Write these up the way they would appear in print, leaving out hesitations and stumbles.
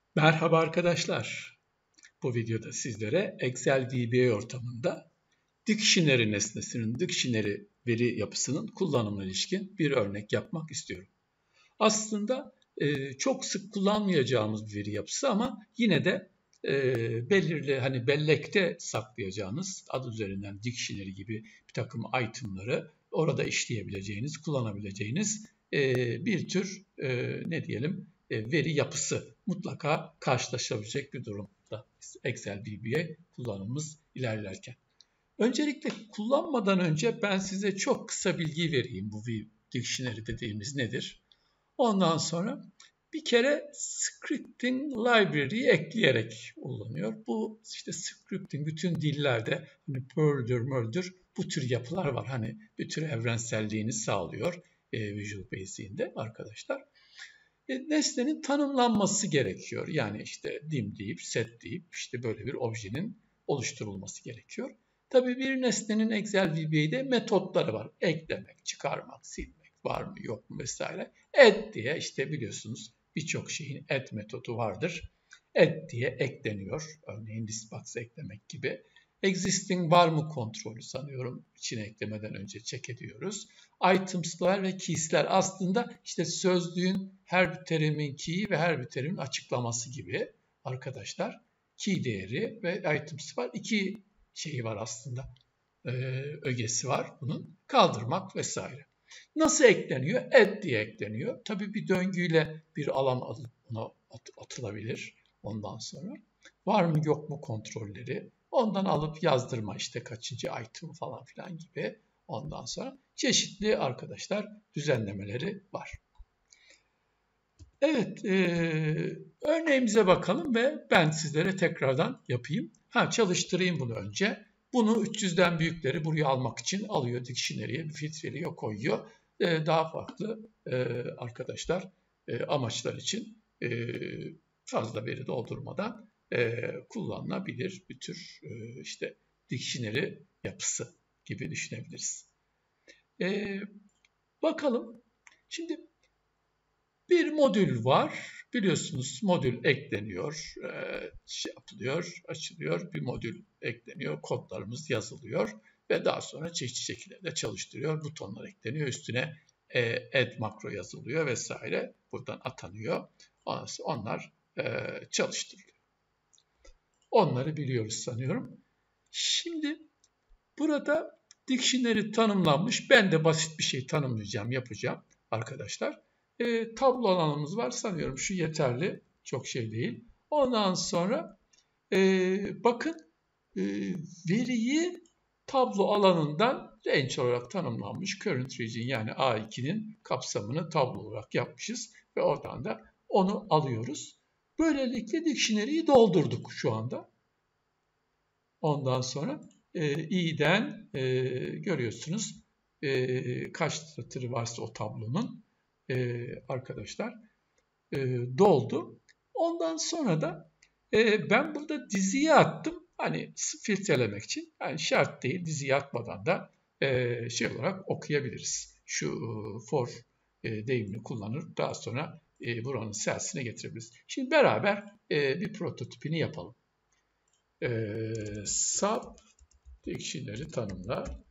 Merhaba arkadaşlar. Bu videoda sizlere Excel VBA ortamında Dictionary nesnesinin, Dictionary veri yapısının kullanımına ilişkin bir örnek yapmak istiyorum. Aslında çok sık kullanmayacağımız bir veri yapısı ama yine de belirli bellekte saklayacağınız adı üzerinden Dictionary gibi bir takım itemları orada işleyebileceğiniz, kullanabileceğiniz bir tür veri yapısı mutlaka karşılaşabilecek bir durumda Excel VBA kullanımımız ilerlerken. Öncelikle kullanmadan önce ben size çok kısa bilgi vereyim bu Dictionary dediğimiz nedir? Ondan sonra bir kere scripting library'yi ekleyerek kullanıyor. Bu işte scripting bütün dillerde hani Perl'dür, bu tür yapılar var. Hani bir tür evrenselliğini sağlıyor Visual Basic'inde arkadaşlar. Nesnenin tanımlanması gerekiyor. Yani işte dim deyip, set deyip işte böyle bir objenin oluşturulması gerekiyor. Tabii bir nesnenin Excel VBA'de metotları var. Eklemek, çıkarmak, silmek var mı yok mu vesaire. Add diye işte biliyorsunuz birçok şeyin add metodu vardır. Add diye ekleniyor. Örneğin listbox eklemek gibi. Existing var mı kontrolü sanıyorum içine eklemeden önce check ediyoruz. Items'lar ve keys'ler aslında işte sözlüğün her bir terimin key'i ve her bir terimin açıklaması gibi arkadaşlar. Key değeri ve items var. İki şeyi var aslında. Ögesi var bunun. Kaldırmak vesaire. Nasıl ekleniyor? Add diye ekleniyor. Tabii bir döngüyle bir alan ona atılabilir ondan sonra. Var mı yok mu kontrolleri. Ondan alıp yazdırma işte kaçıncı item falan filan gibi. Ondan sonra çeşitli arkadaşlar düzenlemeleri var. Evet, örneğimize bakalım ve ben sizlere tekrardan yapayım. Çalıştırayım bunu önce. Bunu 300'den büyükleri buraya almak için alıyor, Dictionary'ye bir filtreliyor, koyuyor. Daha farklı arkadaşlar amaçlar için fazla veri doldurmadan kullanılabilir bir tür işte Dictionary yapısı gibi düşünebiliriz. Bakalım. Şimdi bir modül var. Biliyorsunuz modül ekleniyor, yapılıyor, açılıyor. Bir modül ekleniyor, kodlarımız yazılıyor ve daha sonra çeşitli şekillerde çalıştırıyor. Butonlar ekleniyor, üstüne add makro yazılıyor vesaire. Buradan atanıyor. Onlar çalıştırılıyor. Onları biliyoruz sanıyorum. Şimdi burada dictionary tanımlanmış. Ben de basit bir şey tanımlayacağım, yapacağım arkadaşlar. Tablo alanımız var. Sanıyorum şu yeterli. Çok şey değil. Ondan sonra bakın veriyi tablo alanından range olarak tanımlanmış. Current region yani A2'nin kapsamını tablo olarak yapmışız. Ve oradan da onu alıyoruz. Böylelikle dictionary'yi doldurduk şu anda. Ondan sonra i'den görüyorsunuz kaç satırı varsa o tablonun arkadaşlar doldu. Ondan sonra da ben burada diziye attım. Hani filtrelemek için. Yani şart değil. Diziye atmadan da şey olarak okuyabiliriz. Şu for deyimini kullanır. Daha sonra buranın cells'ine getirebiliriz. Şimdi beraber bir prototipini yapalım. Sub dictionary tanımla.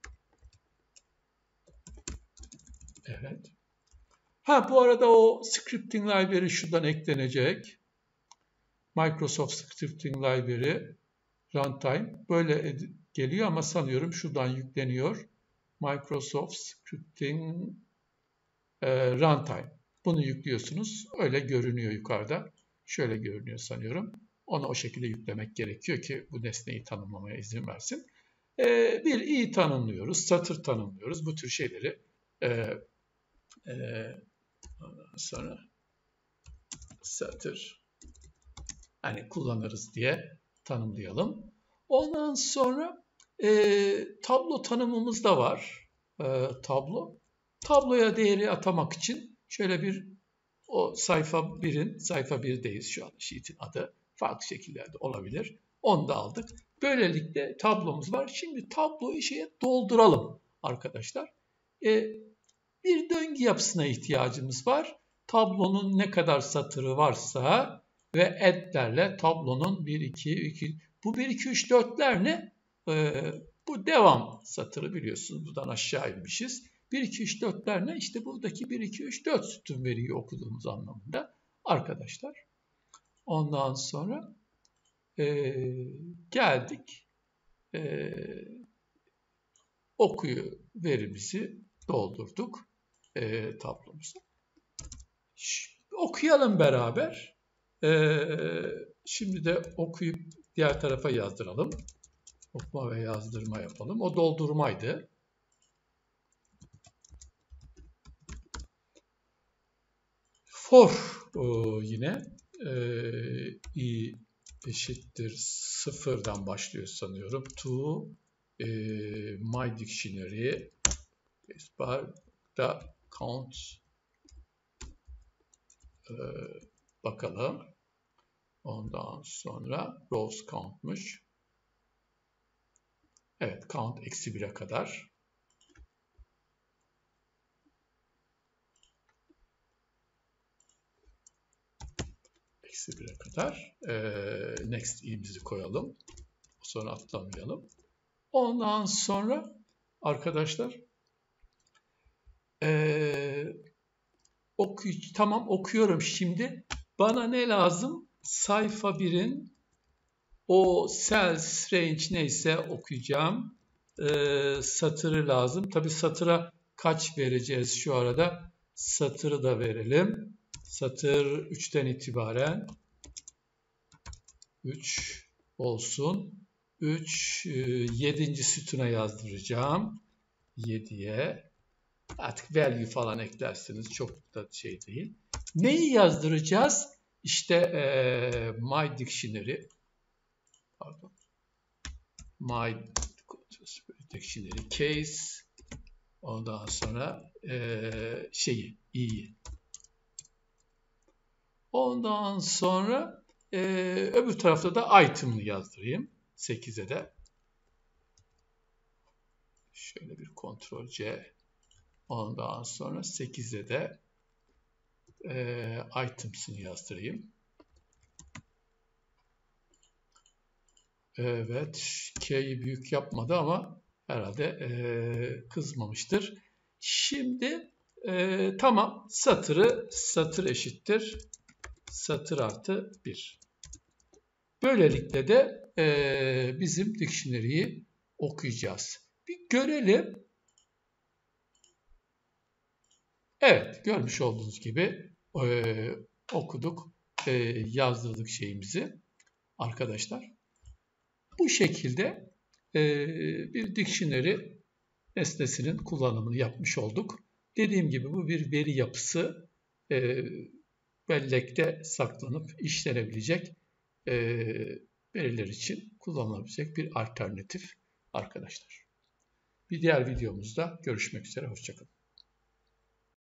Evet. Bu arada o scripting library şuradan eklenecek. Microsoft Scripting Library Runtime böyle geliyor ama sanıyorum şuradan yükleniyor. Microsoft Scripting Runtime. Bunu yüklüyorsunuz. Öyle görünüyor yukarıda. Şöyle görünüyor sanıyorum. Onu o şekilde yüklemek gerekiyor ki bu nesneyi tanımlamaya izin versin. Bir i tanımlıyoruz, satır tanımlıyoruz. Bu tür şeyleri sonra satır hani kullanırız diye tanımlayalım. Ondan sonra tablo tanımımız da var. Tabloya değeri atamak için şöyle bir o sayfa 1'deyiz şu an sheet'in adı. Farklı şekillerde olabilir. Onu da aldık. Böylelikle tablomuz var. Şimdi tabloyu dolduralım arkadaşlar. Bir döngü yapısına ihtiyacımız var. Tablonun ne kadar satırı varsa ve add'lerle tablonun 1, 2, bu 1, 2, 3, 4'ler ne? Bu devam satırı biliyorsunuz. Buradan aşağı inmişiz. 1, 2, 3, 4'ler ne? İşte buradaki 1, 2, 3, 4 sütun veriyi okuduğumuz anlamında arkadaşlar. Ondan sonra geldik. Okuyu verimizi doldurduk tablomuza. Okuyalım beraber. Şimdi de okuyup diğer tarafa yazdıralım. Okuma ve yazdırma yapalım. O doldurmaydı. For yine i eşittir 0'dan başlıyor sanıyorum. To my dictionary da count bakalım. Ondan sonra rows count'muş. Evet, count eksi 1'e kadar. Eksi 1'e kadar. Next i'mizi koyalım. Sonra atlamayalım. Ondan sonra arkadaşlar tamam okuyorum şimdi. Bana ne lazım? Sayfa 1'in o cells range neyse okuyacağım. Satırı lazım. Tabi satıra kaç vereceğiz şu arada? Satırı da verelim. Satır 3'ten itibaren 3 olsun. 3 7. sütuna yazdıracağım. 7'ye. Artık value falan eklersiniz. Çok da şey değil. Neyi yazdıracağız? İşte my dictionary. Pardon. My dictionary case. Ondan sonra i'yi. Ondan sonra öbür tarafta da item'ını yazdırayım. 8'e de. Şöyle bir Ctrl C. Ondan sonra 8'e de items'ını yazdırayım. Evet. K'yi büyük yapmadı ama herhalde kızmamıştır. Şimdi tamam. Satır eşittir. Satır artı 1. Böylelikle de bizim dictionary'yi okuyacağız. Bir görelim. Evet, görmüş olduğunuz gibi okuduk, yazdırdık şeyimizi arkadaşlar. Bu şekilde bir dictionary nesnesinin kullanımını yapmış olduk. Dediğim gibi bu bir veri yapısı, bellekte saklanıp işlenebilecek veriler için kullanılabilecek bir alternatif arkadaşlar. Bir diğer videomuzda görüşmek üzere, hoşça kalın.